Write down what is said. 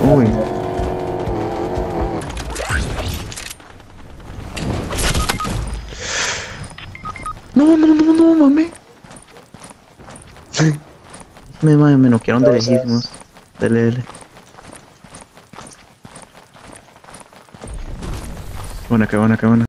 Uy. No, no, no, no, mami. Me noquearon de lejísimos. Dele, dele. Qué buena, qué buena, qué buena.